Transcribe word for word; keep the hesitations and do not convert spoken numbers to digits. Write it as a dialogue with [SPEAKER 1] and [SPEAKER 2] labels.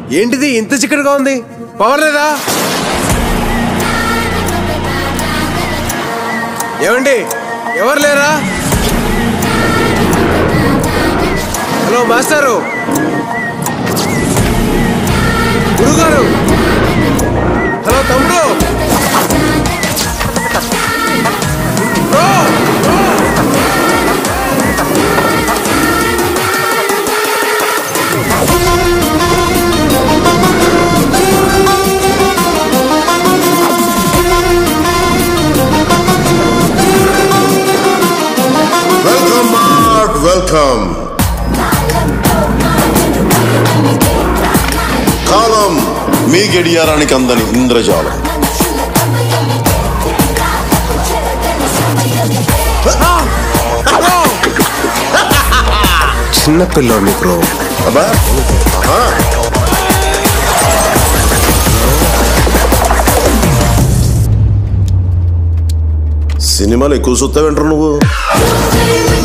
[SPEAKER 1] ఏంటిది ఇంత చిక్కడగా ఉంది? పవర్ లేదా? ఏమండి, ఎవరు లేరా? హలో మాస్టారు, గురుగారు, హలో తమ్ముడు, bro, bro.
[SPEAKER 2] Welcome back, welcome. కాలం మీ గడియారానికి అందని ఇంద్రజాలం.
[SPEAKER 1] చిన్న పిల్లోని బ్రో.
[SPEAKER 2] అబ్బా, సినిమాలు ఎక్కువ చూస్తావేంటారు నువ్వు?